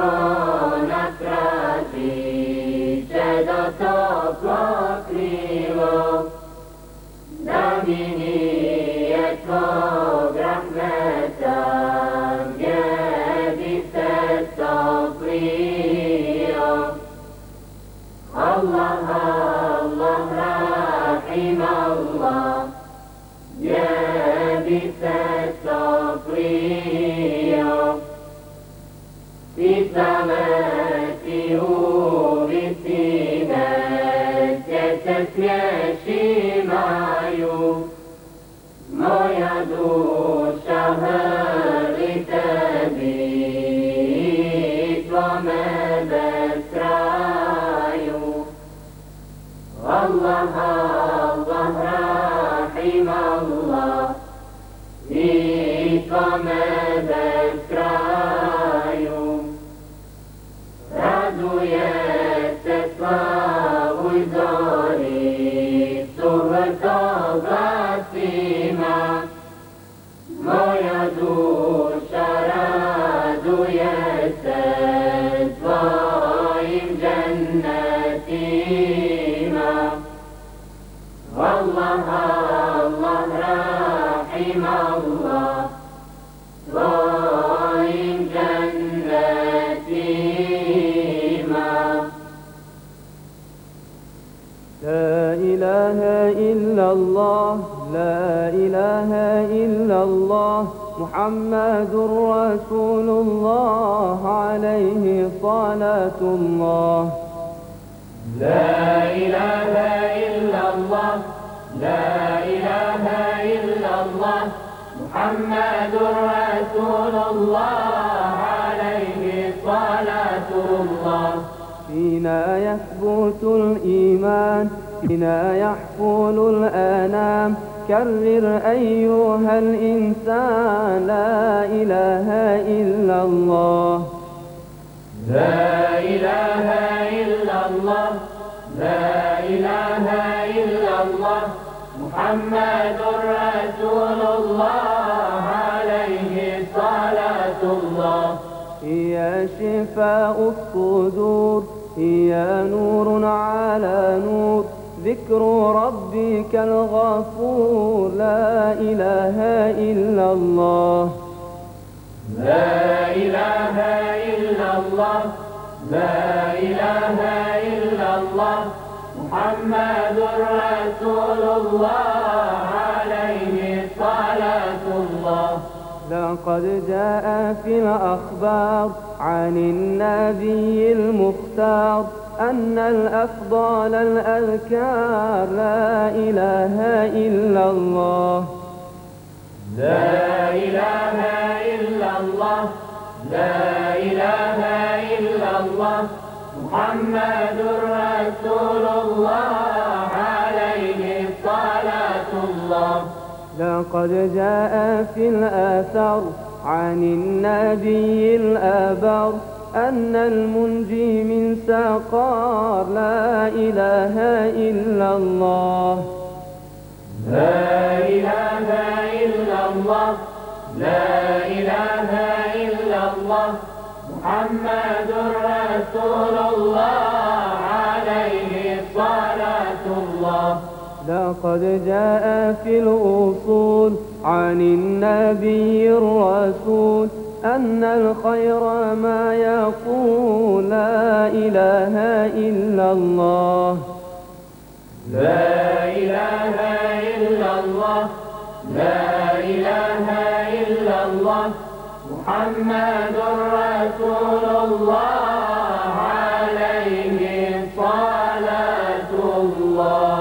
natraci će do toplo krilo, da mi nije tvog rahmeta, gdje bi se toplio. Allah, Allah, Rahim Allah, gdje bi se toplio. Pitaveti u visine, gdje se smješimaju, moja duša hrli tebi, tvome bez kraju. Allah, Allah, Rahim Allah, i tvome bez kraju. Raduje se slavuj zori, suvrto glasima, moja duša raduje se tvojim džennetima. Allah, Allah, Rahim Allah, tvojim džennetima. لا إله إلا الله، لا إله إلا الله، محمد رسول الله، عليه صلاة الله. لا إله إلا الله، لا إله إلا الله، محمد رسول الله، عليه صلاة الله. فينا يثبت الإيمان، فينا يحفل الآنام، كرر أيها الإنسان لا إله إلا الله. لا إله إلا الله، لا إله إلا الله، محمد رسول الله، عليه صلاة الله. هي شفاء الصدور، هي نور على نور، ذكر ربك الغفور، لا إله إلا الله. لا إله إلا الله، لا إله إلا الله، محمد رسول الله، عليه صلاة الله. لقد جاء في الأخبار عن النبي المختار أن الأفضل الأذكار لا إله إلا الله. لا إله إلا الله، لا إله إلا الله، محمد رسول الله، عليه صلاة الله. لقد جاء في الآثار عن النبي الأبر أن المنجي من سقار لا إله إلا الله. لا إله إلا الله، لا إله إلا الله، محمد رسول الله، عليه صلاة الله. لقد جاء في الأصول عن النبي الرسول أن الخير ما يقول لا إله إلا الله. لا إله إلا الله، لا إله إلا الله، محمد رسول الله، عليه صلاة الله.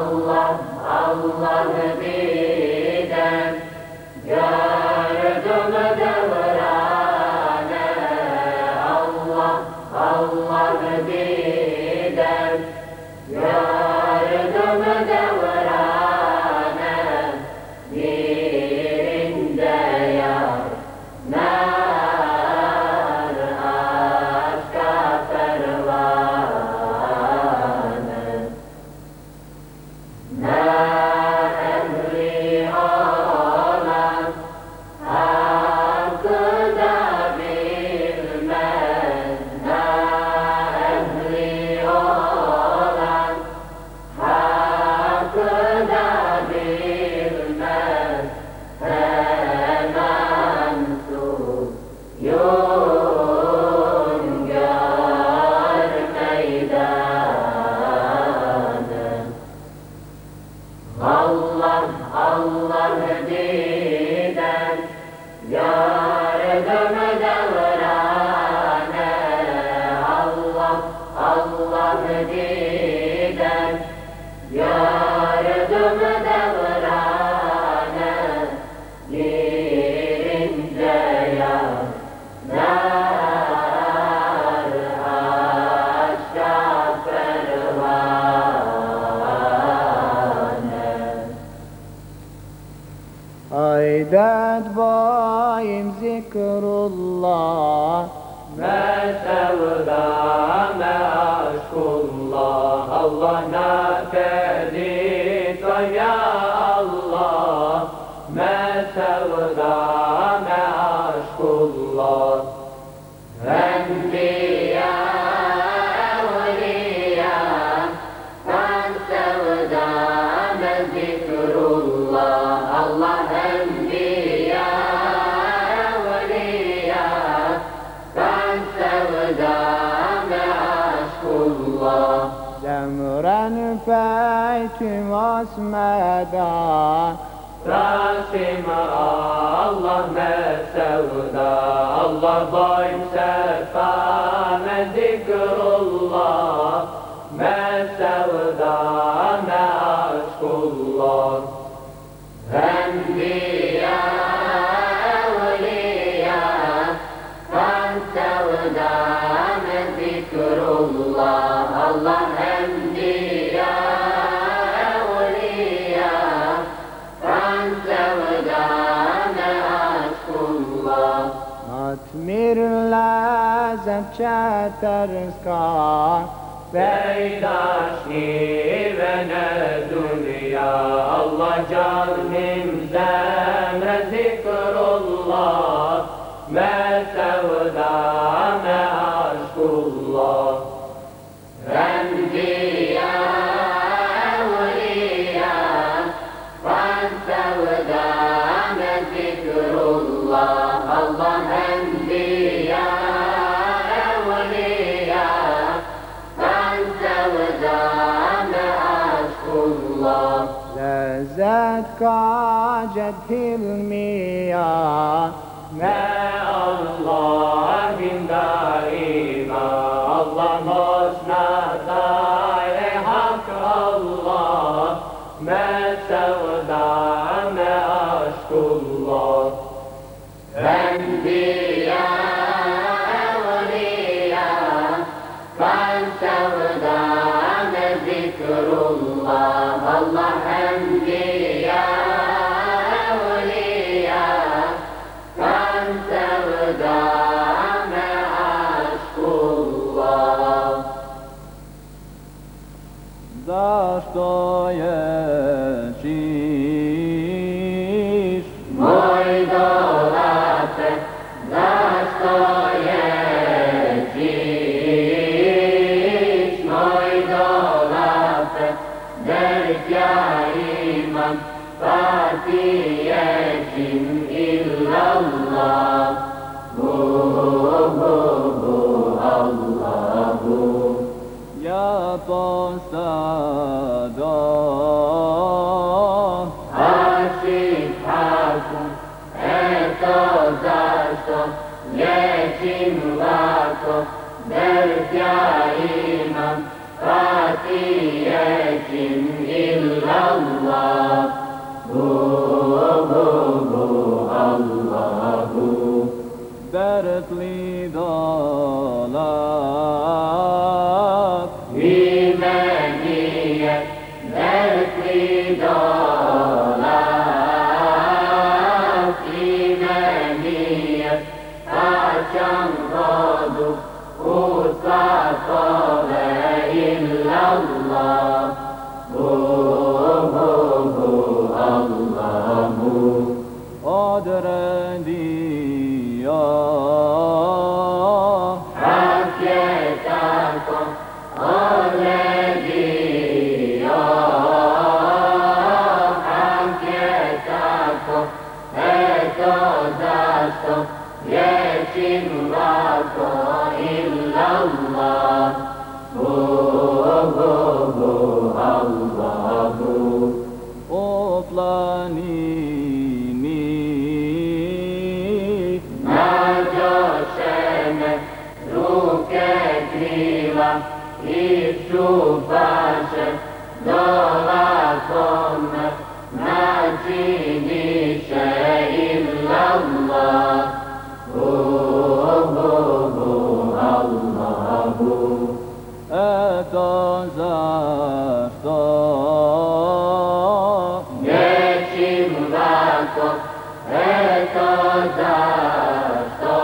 Allah, Allah diden gördüm devrane. Allah, Allah diden gördüm devrane. Birinde yar nar aşka pervane. Ne emri olan hakkı da bilmez. Ne emri olan hakkı da bilmez. Hemen suyun gör meydanı. Allah, Allah diden gördüm devrane. Allah, Allah diden gördüm devrane. Girince yanar aşka pervane. Aydet bayim zikrullah, Me sevda me aşkullah. Allah nefedi ya Allah. Me sevda me aşkullah. Enbiya evliya ben sevda me zikrullah. Allah enbiya evliya ben sevda me aşkullah. zemren feytüm asmeda, Rasim Allah me sevda. Allah boyum sefa me zikrullah. Me sevda me aşkullah. Enbiya evliya ben sevda me zikrullah. Allah enbiya evliya ben sevda me aşkullah. matmir lazet çeterskar, Beydaşni ve ne dünya. Allah canım zemre zikrullah. Me sevda me aşkullah. Enbiya evliya ben sevda me zikrullah. Allah enbiya evliya ben sevda me aşkullah. lezzet kacet hilmiya, Me Allah bin daima. Allah hosna daire hak Allah. Me sevda me aşkullah. Enbiya evliya ben sevda me zikrullah. Allah enbiya evliya ben sevda me aşkullah. Dostoyevskij, Mój dodatek Dostoyevskij. Mój dodatek derk ja imam Fatih'in illallah. Allahu ya postado, Aşık hakum eto zašto liječim lako dert ja imam Fatih'in illallah. إلا الله الله Bertli dolak إيمانية دركي دولات إيمانية عشان غادو وصفا لا إلا الله الله Odredio حكيتكم الذي حكيتكم اتوزعتم يتم لكم إلا الله الله Oplanini nađošene ruke krila i čuvaše dolakome načiniše illallah Allahu Eto zašto Nečim lako, eto zašto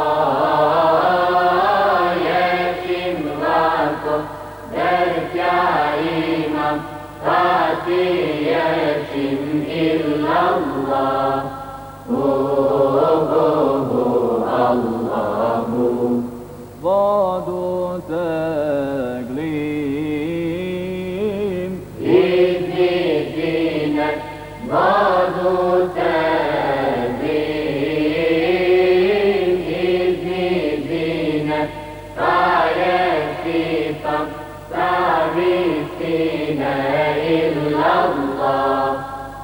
Nečim lako, jer ja imam pa ti ječim illallah Allahu vodu teglim Iznidine vodu teglim Iznidine pa je sipam sa visine illallah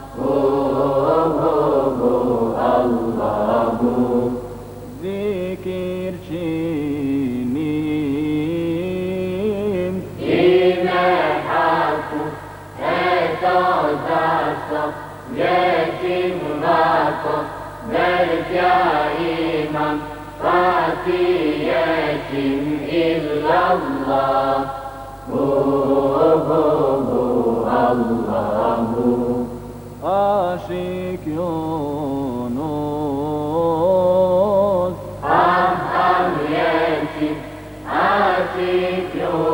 Allahu zikir činim ime haku eto zašto vječim lako jer ja imam pa ti ječim illallah Allahu aşık Yunus Am yečim aşık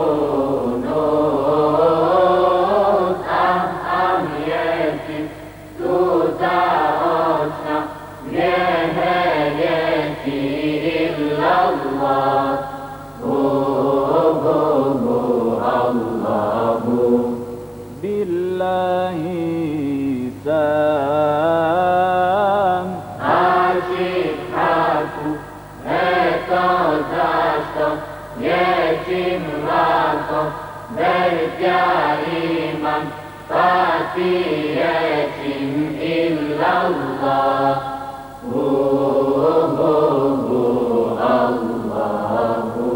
Yunus Am yečim tuza očna vjehe jeti illallah Allahu billahi sam aşık haku eto zašto vječim lako jer ja imam pa ti ječim illallah Allahu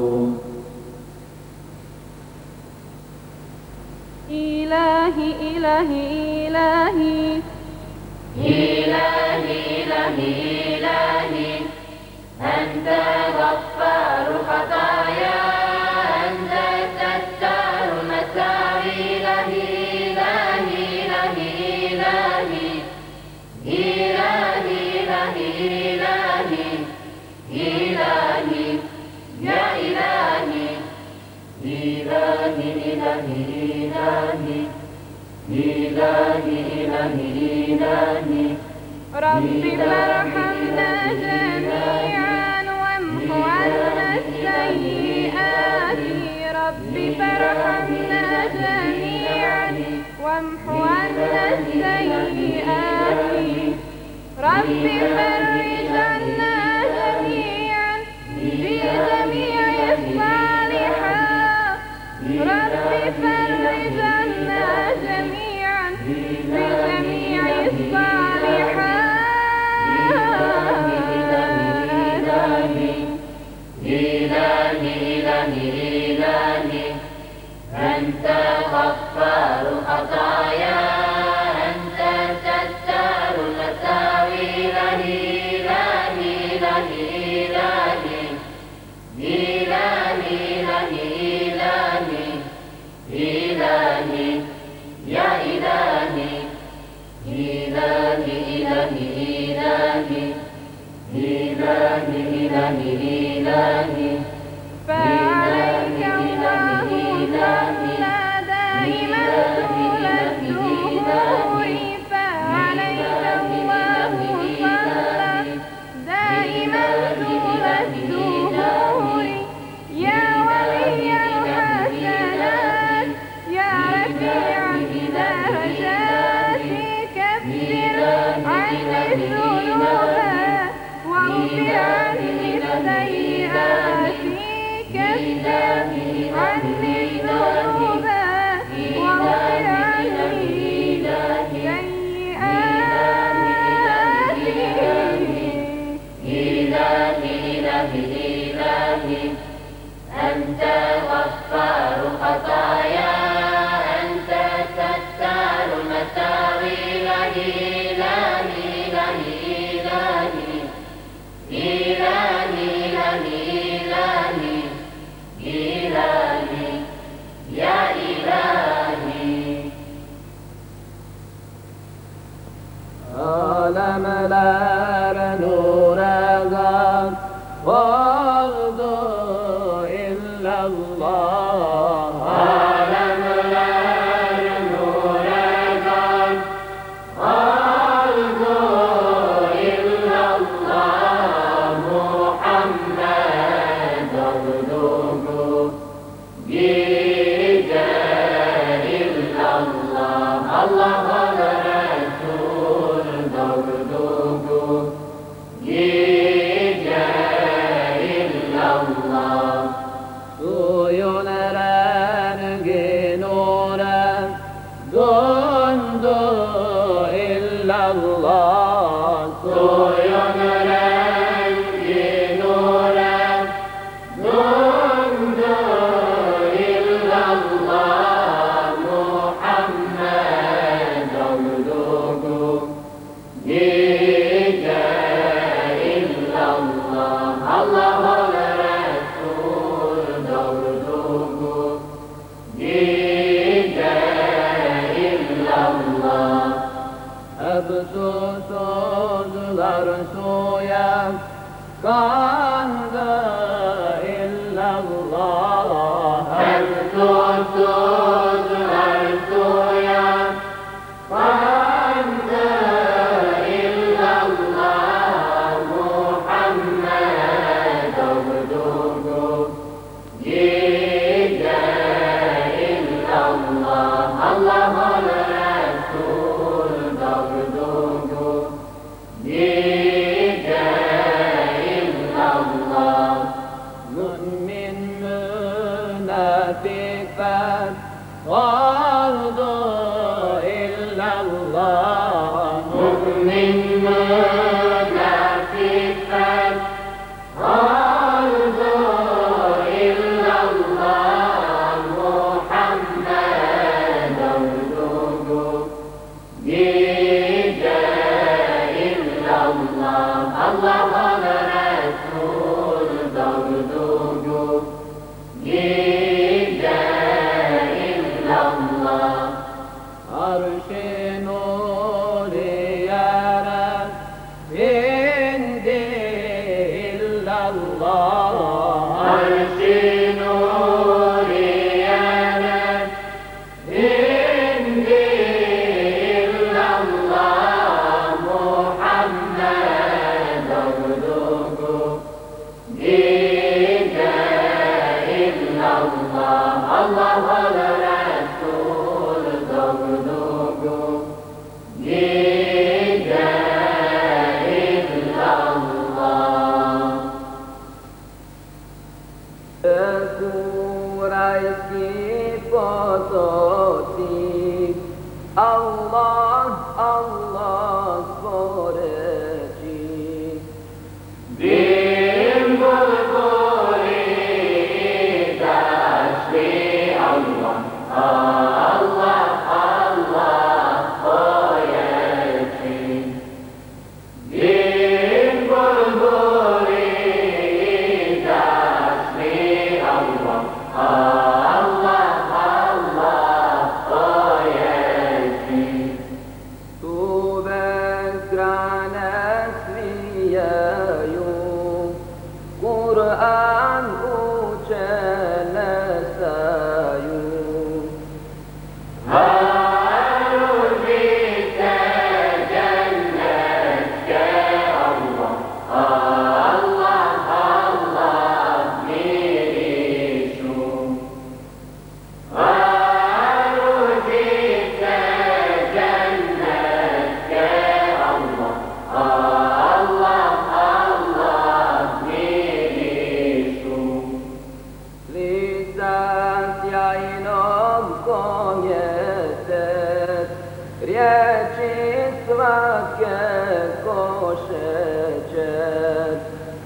إلهي إلهي إلهي إلهي إلهي إلهي أنت غفار خطايا أنت ستار مساوي إلهي إلهي إلهي إلهي إلهي إلهي إلهي يا إلهي إلهي إلهي إلهي إلهي إلهي رب فارحمنا جميعا وامح عنا السيئات رب فارحمنا جميعا وامح عنا السيئات رب فرج عنا جميعا في جميع الصالحات رب فرج عنا جميعا في جميع الصالحات إلهي أنت غفار خطايا الذنوب واغفر عني السيئات كفر عني الذنوب واغفر عني إلهي أنت غفار خطايا أنت ستار مساوي إلهي يا إلهي عالم لار نورها فرض إلا الله عالم لار نورها فرض إلا الله محمد عبده بجاه إلا الله الله الرسول عبده بجاه إلا الله سويون رنجنورا دندو إلا الله سويون رنجنورا دندو إلا الله محمد عبده بجاه إلا الله الله الرسول عبده بجاه إلا الله أبسو سوزلر سويا كاند إلا الله السوسوس السويا قند إلا الله محمد عبده بجاه إلا الله الله الرسول عبده بجاه إلا الله مؤمن منافقا غرض إلا الله مؤمن منافقا غرض إلا الله محمد عبده بجاه إلا الله الله الرسول عبده بجاه إلا الله عرش نور svake košećer.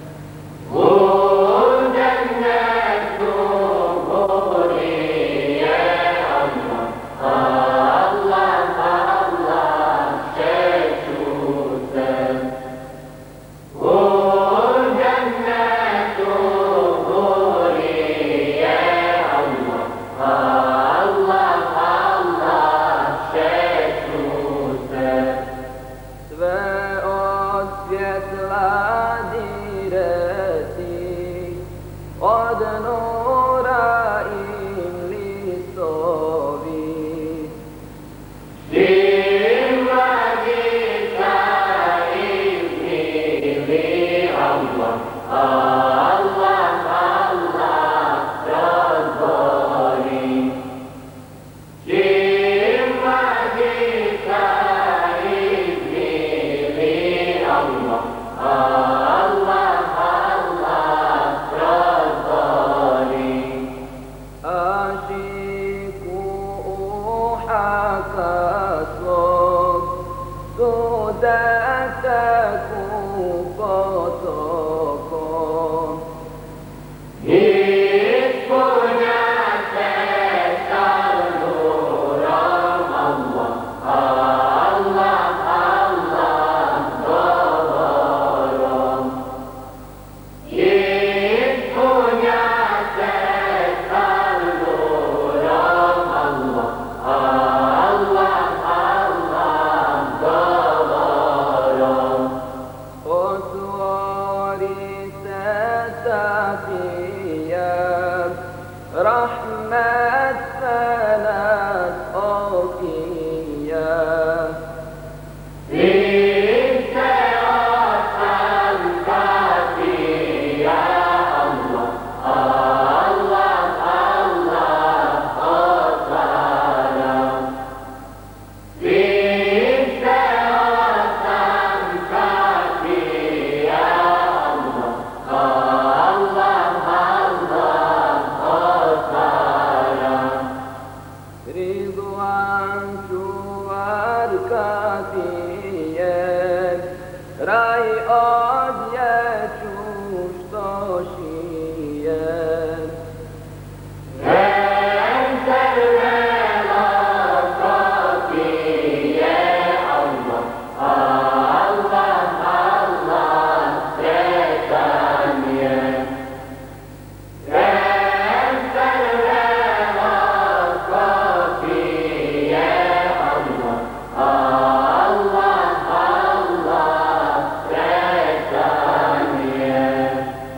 Od nura im listovi, svima dika iznili Allah, Allah, Allah, razbori. Svima dika iznili Allah, Allah, رحمة فلت أوكية فيك وسلم كافي يا الله، الله، الله، وسلام. فيك وسلم كافي يا الله، الله، رضوان شوار كافية راي أدية شوشتوشية أنت الولا كافي يا الله، الله، الله، ثانية. أنت الولا كافي يا الله، الله، الله، ثانية.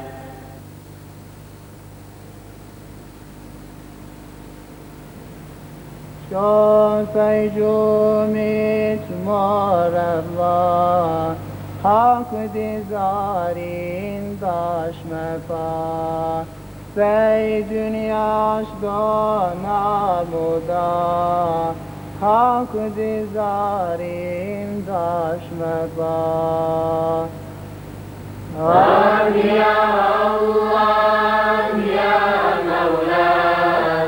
شافي جومت مار الله حق دزارين داش مفا في دنياش دانا بودا حق دزارين داش مفا يا الله يا مولاي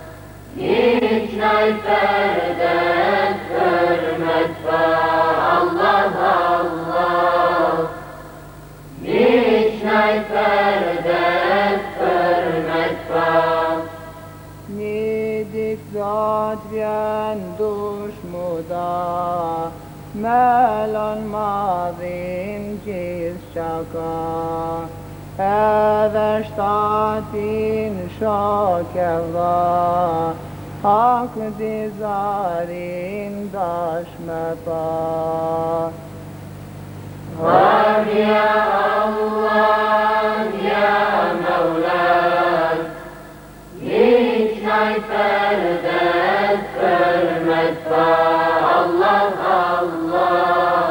نجني فردك فرمت الله، الله نجني فردك فرمت Nidik zat vjen dush muda Melon madhin gjithë shaka Edhe shtatin shok e dha Hak dizarin dash me pa يا الله يا مولاي نجني فردك فرمت الله، الله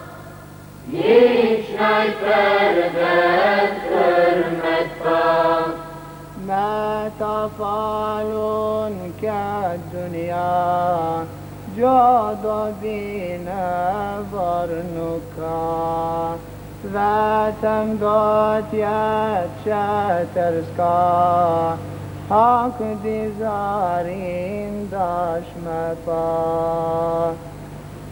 نجني فردك فرمت ما تفعلون كالدنيا جاد بنا ظرنكا ذات امداد يتشترسكا حق دزارين داش مفا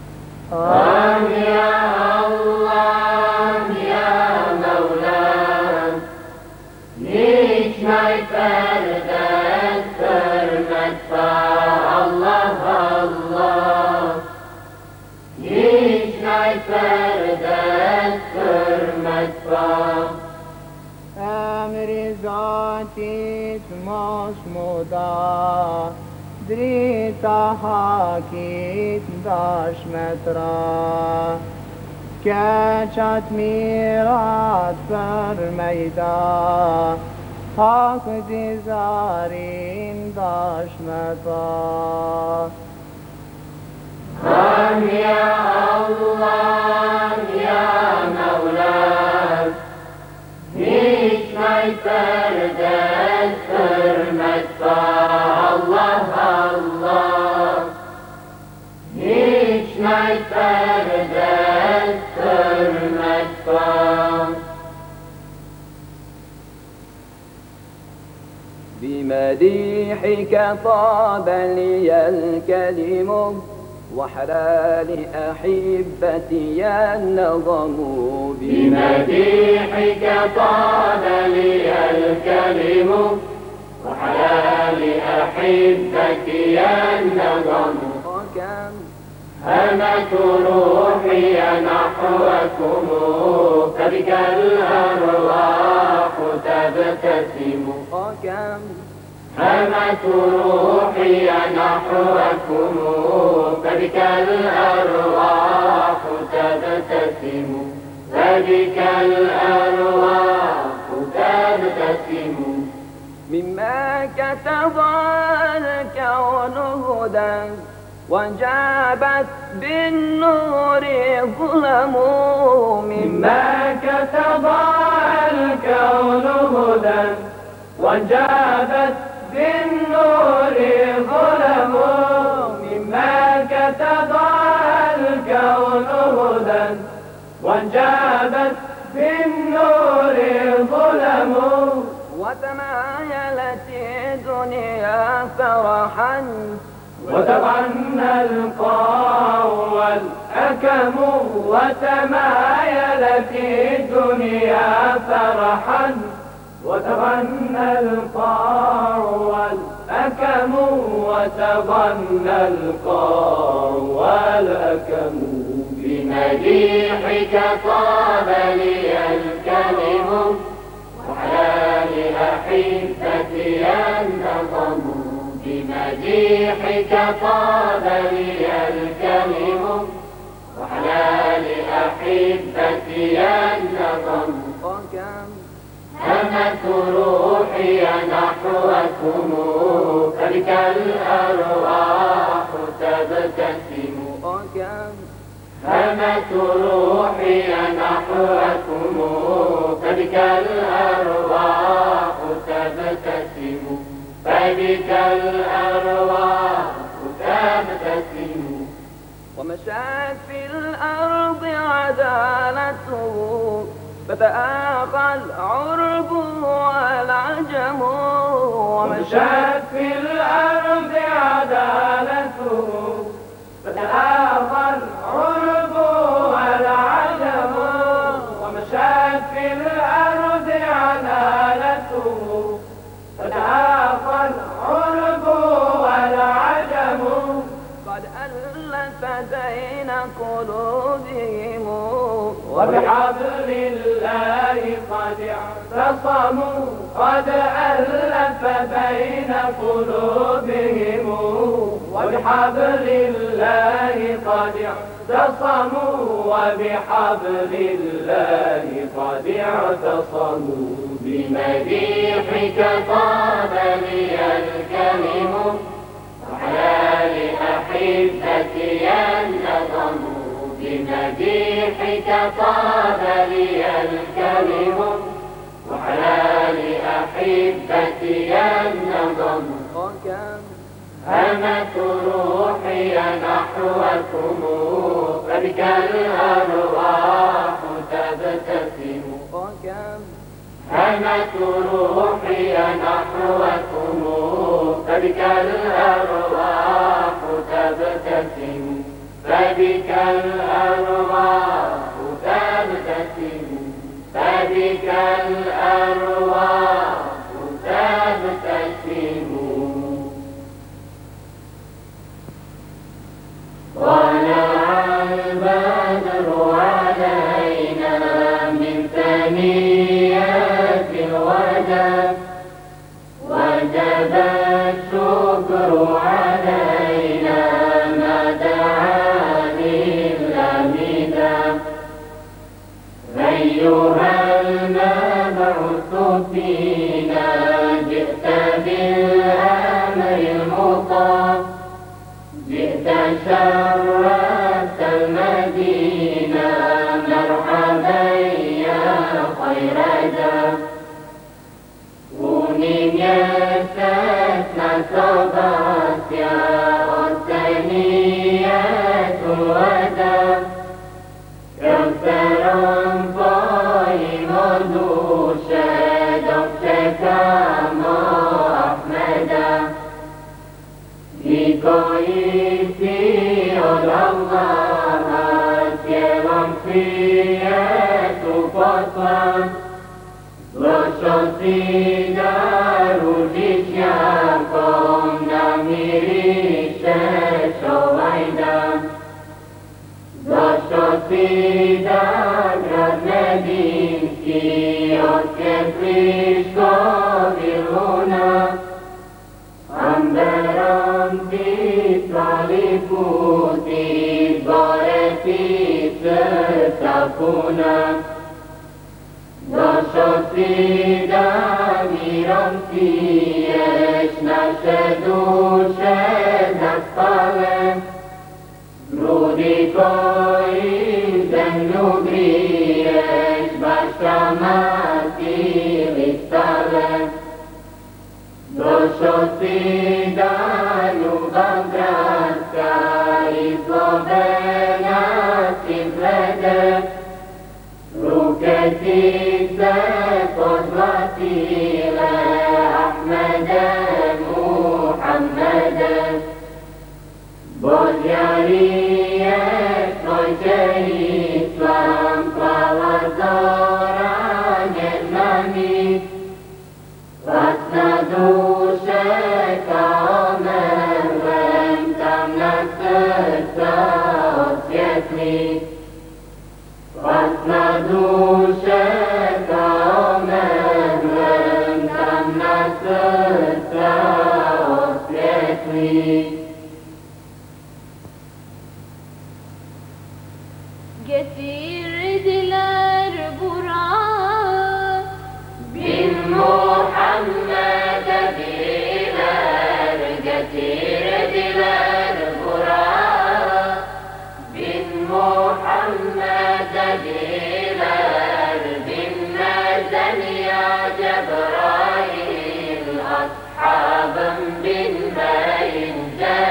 يا الله يا مولاي نشمع فردك فرمدفع الله الله نشمع فردك فرمدفع امری ذاتیت مصمودا دریتا حاکیت داشمت را کچت میرات فرمیدا حق دیزارین داشمت را يا الله يا مولاي نشمع فردك فرمدفع الله الله نشمع فردك فرمدفع بمديحك طاب لي الكلم وحلال أحبتي النظم بمديحك طاب لي الكلم وحلال أحبتي النظم وكم همت روحي نحوكم فبك الأرواح تبتسم وكم همت روحي نحوكم فبك الأرواح تبتسم فبك الأرواح تبتسم مما كتب الكون هدى وجابت بالنور ظلم مما كتب الكون هدى وجابت بالنور ظلم مما كتب الكون هدى وجابت بالنور ظلم وتمايلت الدنيا فرحا وتغنى القاع والأكم وتمايلت الدنيا فرحا وتغنى القاع والأكم وتغنى القاع والأكم بمديحك طاب لي الكلم وحلال أحبتي النظم بمديحك طاب لي الكلم وحلال أحبتي النظم وكم همت روحي نحوكم فبك الأرواح تبتسم وكم همت روحي نحوكم فبك الأرواح تبتسم فبك الأرواح تبتسم ومشات في الأرض عدالته فتآخى العرب والعجم ومشات في الأرض عدالته فتآخى العرب والعجم ومشات في الأرض عدالته فتآخى العرب والعجم قد ألف بين قلوبهم وبحبل الله قد اعتصموا قد ألف بين قلوبهم وبحبل الله قد اعتصموا وبحبل الله قد اعتصموا بمديحك طاب لي الكلم وحلال أحبتي النظم بمديحك طاب لي الكلم وحلال أحبتي النظم وكم همت روحي نحوكم فبك الأرواح تبتسم وكم همت روحي نحوكم فبك الأرواح تبتسم فبك الأرواح تبتسم فبك الأرواح تبتسم طلع البدر علينا من ثنيات الوداع وجب الشكر علينا ما دعا للأمدا أيها المبعوث فينا جئت بالأمر المطاع جئت شرفت المدينة مرحبا يا خير دار ونم يستثنى صبات يا الثانيات الوداع كوثر طيب دوشا دقتك ما أحمدا بكويتي الله يلم فيات فطا وشطي دار جيشياكم نميري شويدا وشطي دار مدينتي أكفريشكو بالهنا أمبرم تطالبوتي بارتي ستكونا وشطي داميرم فيش نشدو شدت قلم رودي كويزا نبريش بشتماتي للسلام دوشتي دانو بغراتك إزوبنا سبلدك روكتي ستوزواتي لأحمد محمد بوزيارية سويتي إسلام فوزاران الماني فاسندوا شكا عمر لم تملك سوسيتني فاسندوا شكا عمر لم تملك سوسيتني Getirdiler Burak bin Muhammed'e diler, getirdiler Burak bin Muhammed'e diler, binmeden ya Cebrail, ashabım binmeyince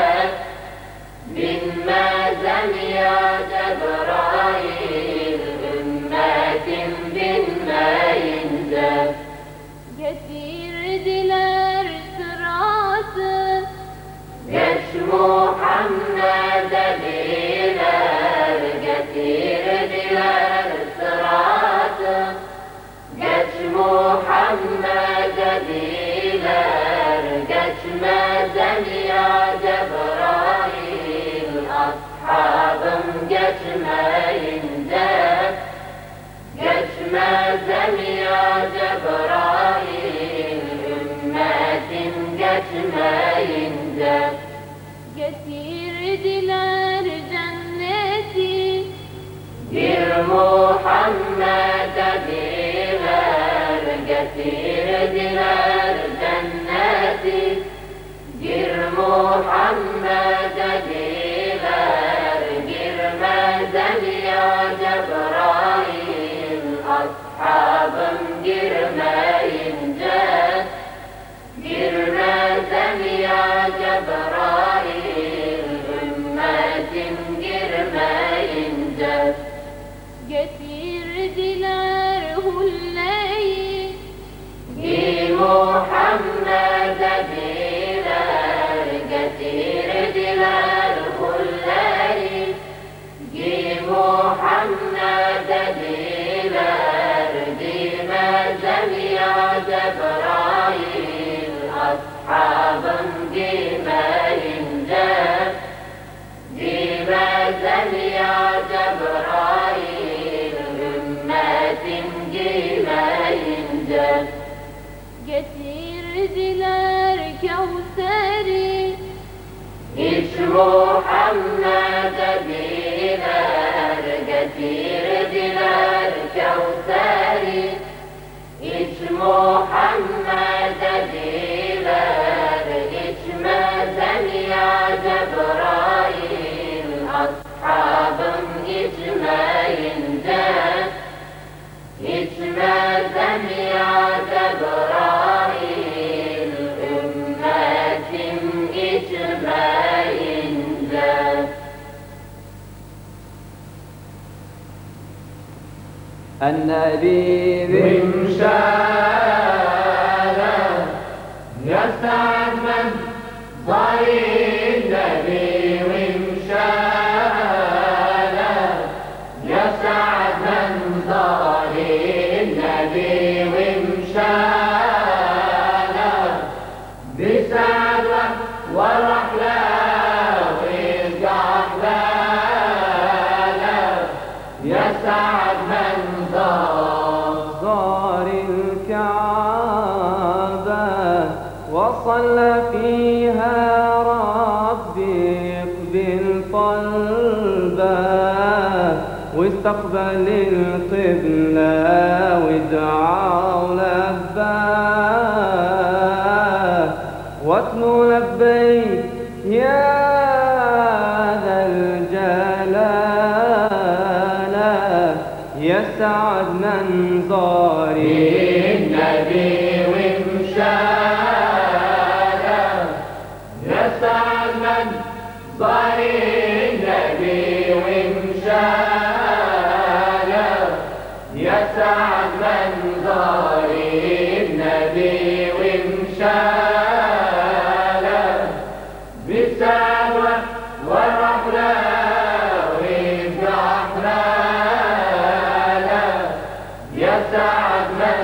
binmeden ya Cebrail, ümmetim binmeyince getirdiler sıratı geç Muhammed'e diler, getirdiler sıratı geç Muhammed'e diler, geçmeden ya Cebrail, ashabım geçmeyince geçmeden ya Cebrail, ümmetim geçmeyince getirdiler cenneti bir Muhammed'e diler, getirdiler cenneti bir Muhammed'e diler, girmeden ya Cebrail, ashabım girmeyince girmeden ya Cebrail, ümmetim girmeyince getirdiler hulleyi bir الكوثر إيش محمد دينار كثير دينار كوثري إيش محمد دينار إيش مازن يا جبرائيل أصحاب إيش ما ينجان إيش مازن يا جبرائيل أمة إيش ما ينجان النبي بمشارة يسعد من ضري النبي ومشارة يسعد من ضري النبي ومشارة بسعد والرحلة ويرجع حلاله يسعد من زار الكعبة وصلى فيها ربي اقبل قلبه واستقبل القبلة وادعى لباه واتلو لبيك يا ذا الجلال يسعد من زاري النبي ومشارة يسعد من زاري النبي ومشارة يسعد من زاري النبي ومشارة بالسعد والرحلة ويبقى حلاله يسعد من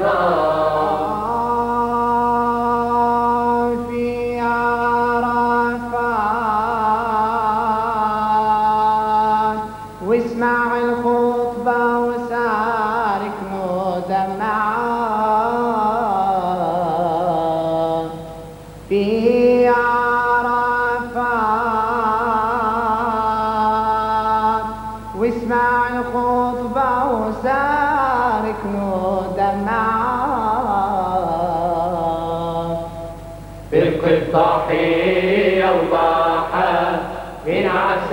زار في عرفات واسمع الخطبة وسارك مدمعات في عرفات واسمع الخطبة وسارك مدمعات فرق الضحية وضحى من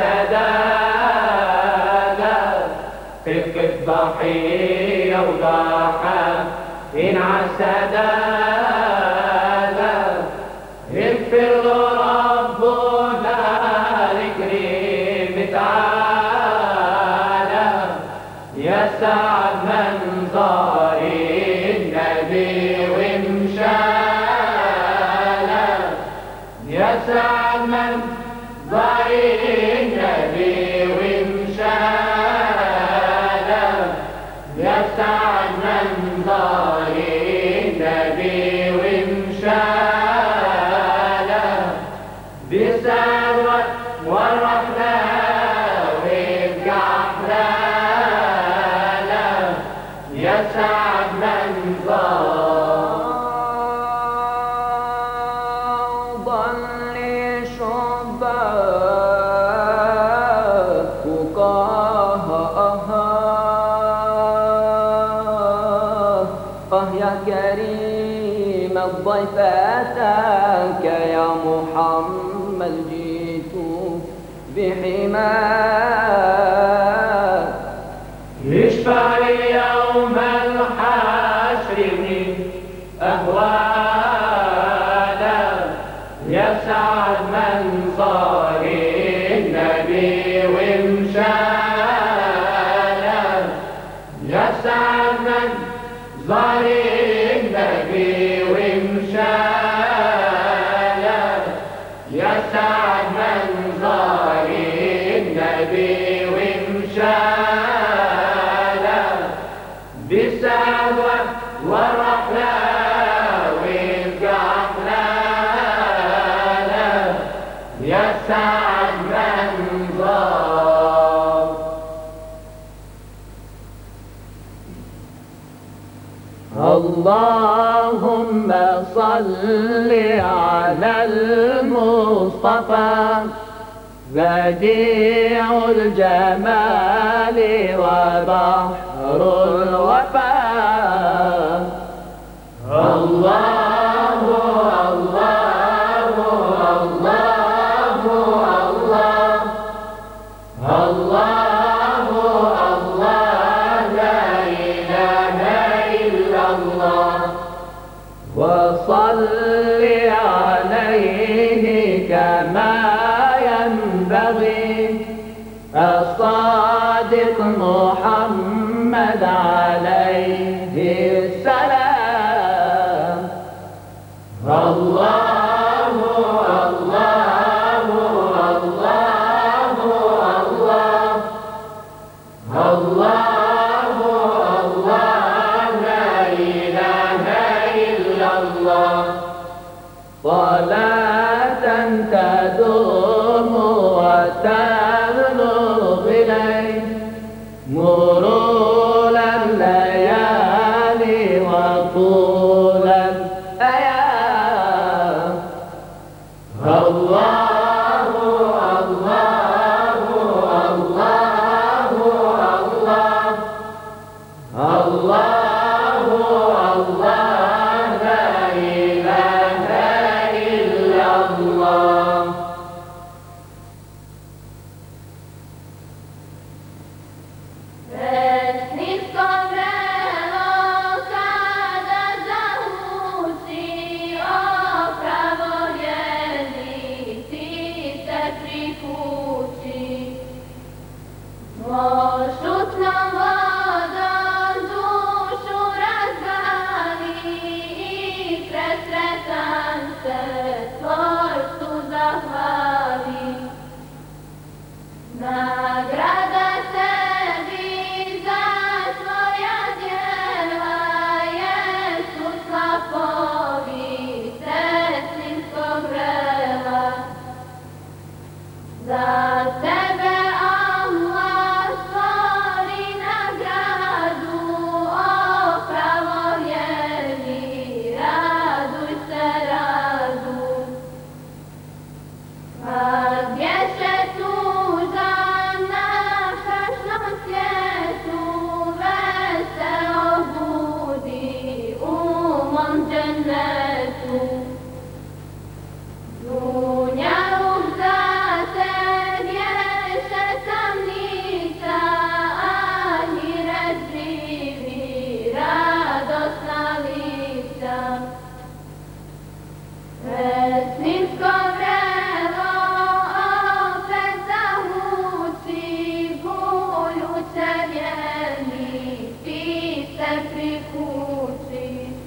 عالسدادة فرق الضحية وضحى من عالسدادة اغفر له ربنا الكريم تعالى يسعد من زاري النبي ومشاله يسعد من زاري النبي ومشاله يسعد من زاري النبي ومشاله بسعد والرحلة ويبقى حلاله يسعد من ضل شباك قه يا كريم الضيف أتاك يا محمد جئت بحماك يشفع لي يوم الحشر من أهواله يسعد من صاري النبي ومشاله يسعد من زاري النبي ومشاله يسعد من زاري النبي ومشاله بالسعد والرحلة ويبقى حلاله يسعد من زار الله اللهم صل على المصطفى بديع الجمال وبحر الوفاء. الله الله الله الله الله لا إله إلا الله. وصل عليه كما ينبغي الصادق محمد عليه السلام. الله الله الله الله الله لا إله إلا الله. صلاة تدوم وتبلغ إليه مرور الليالي وطول الأيام. الله الله الله الله الله لا إله إلا الله. Nagrada sebi za svoja djela, Jezus slapovi sestrinskog vrela. Za tebe Allah stvori nagradu, o pravovjerni, raduj se radu. A gdje se tuža na strašnom svijetu, veselo budi u mom džennetu. Dunjaluk za te vješe tamnica, ahiret živi radosna lica. Pesninsko vrelo opet zahuči, buljuće vjerni ti se prikući.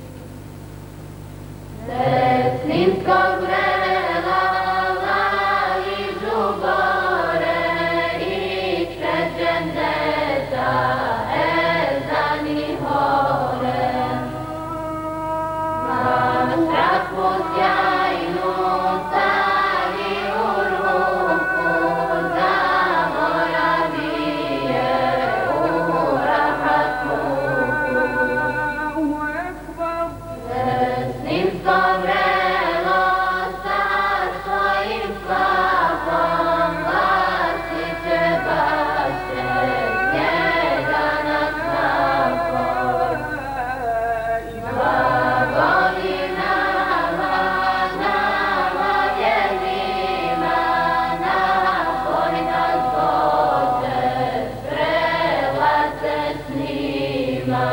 Pesninsko vrelo ližu gore, ispred dženneta ezani hore. Na štrapu sjajnu stavi u ruku, zaboravije u rahat muku. Pesninsko vrelo sa svojim slapom glasit će baše njega na svakom. Glagoli nama, nama vjernima, napoj nas Bože, prelaz se s njima.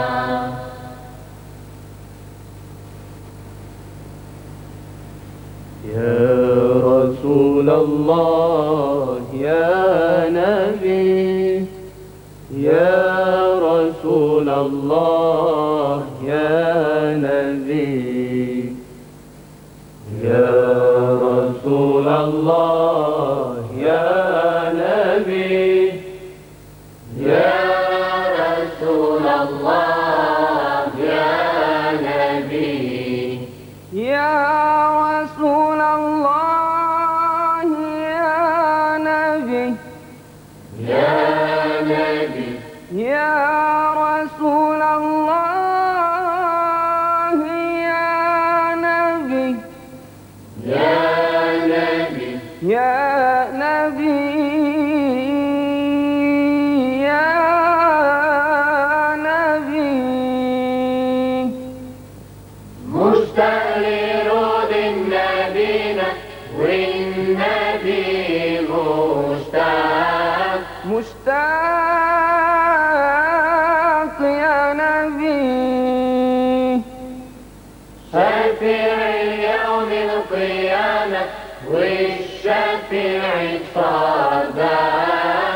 يا رسول الله يا نبي، يا رسول الله يا نبي، يا رسول الله يا نبي، يا رسول الله يا نبي. يا رسول الله يا نبي، يا نبي. يا رسول الله شفيع الفردات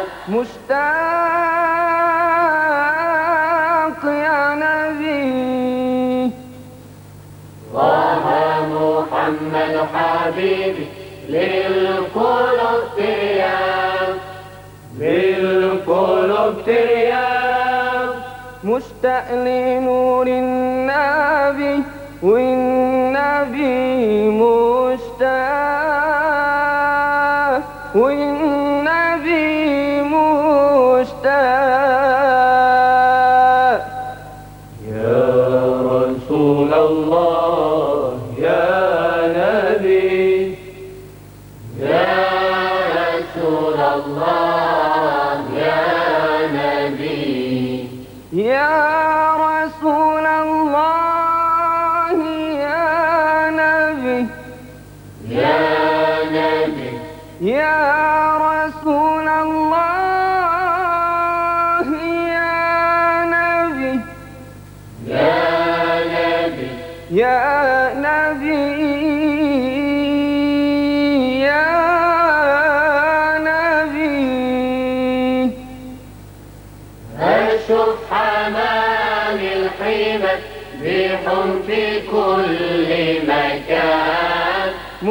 مشتاق يا نبي طه محمد حبيبي للقلوب تريان للقلوب تريان مشتاق لنور النبي والنبي مشتاق والنبي مشتاق يا رسول الله يا نبي يا رسول الله يا نبي يا رسول الله يا نبي يا نبي يا رسول الله يا نبي يا نبي يا نبي يا نبي أشوف حمام الحمى بيحم في كل مكان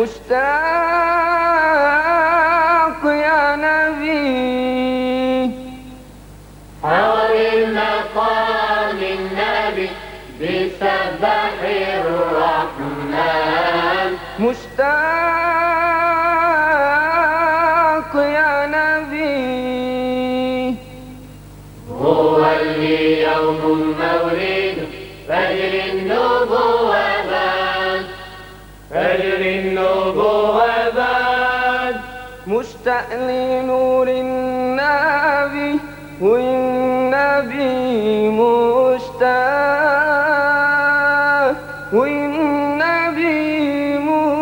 مشتاق يا نبي حوالي مقام النبي بسبح الرحمن مشتاق يا نبي هو اللي يوم مولد فجر النبوة بان فجر النبوة بان مشتاق لنور النبي والنبي مشتاق والنبي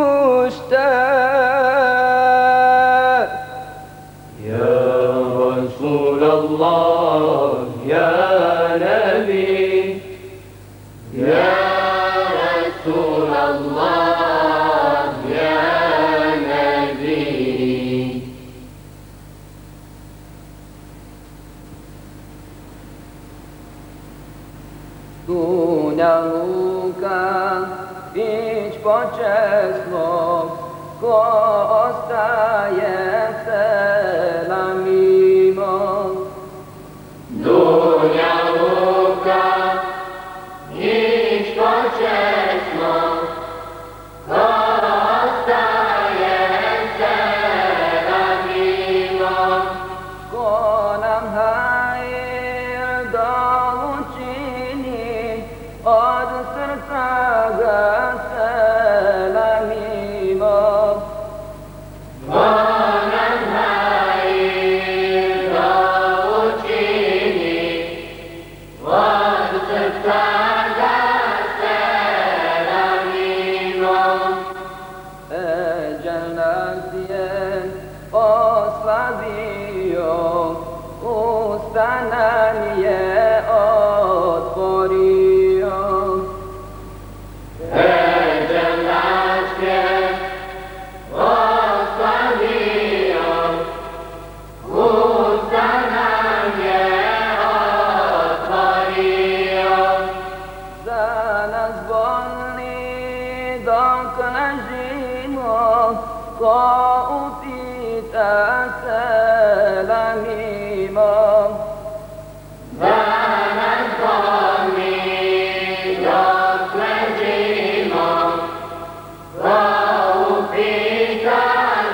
مشتاق يا رسول الله يا نبي يا رسول الله يا نبي Dunia luka ić počesno, ko ostaje selamimo. Dunja luka ić počesno, ko ostaje selamimo. Ko nam hajir dolu čini, od srca ga selamimo. Onam hajir da učini, od srca ga selamimo. Ecel nas je oslabio, usta nam je otvorio. Ecel nas je oslabio, usta nam je otvorio. Za nas bolni dok ležimo, ko upita selamimo. Za nas bolni dok ležimo, ko upita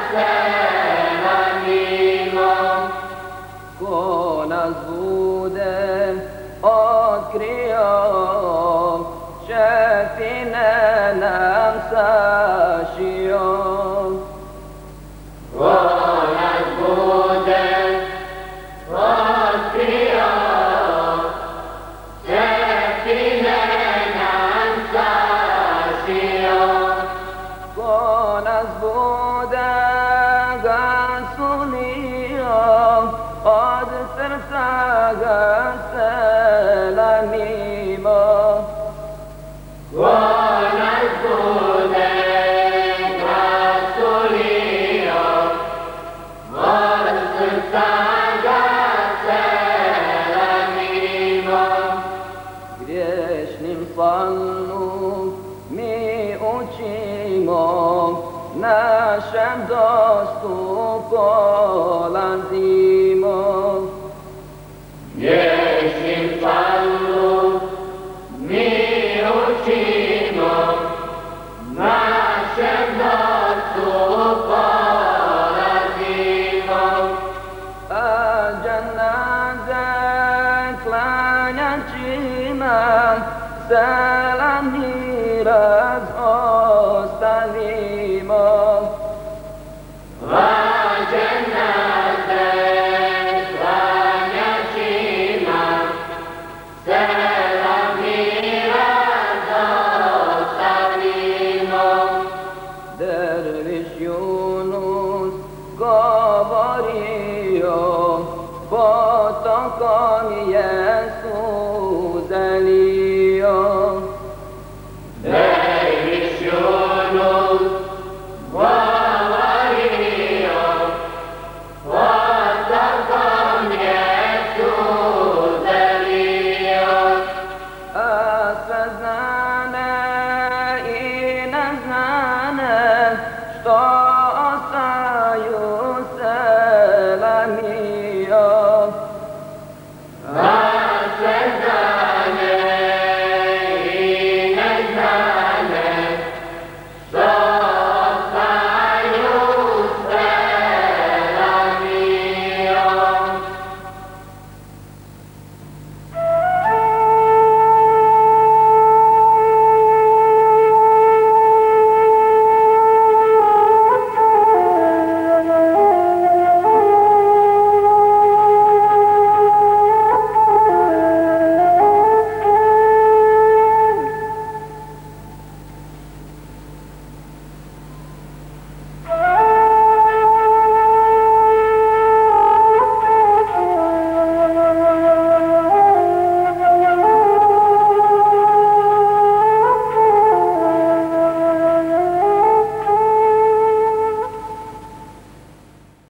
selamimo. Ko nas bude otkrio, šefine nam sašio. Ko nas bude otkrio, šefine nam sašio. Ko nas bude gasulio, od srca ga selamimo. klanjačima, selam miraz ostavimo. Vađen nas klanjačima, selam miraz ostavimo. Derviš Yunus govorio, potokom Jesu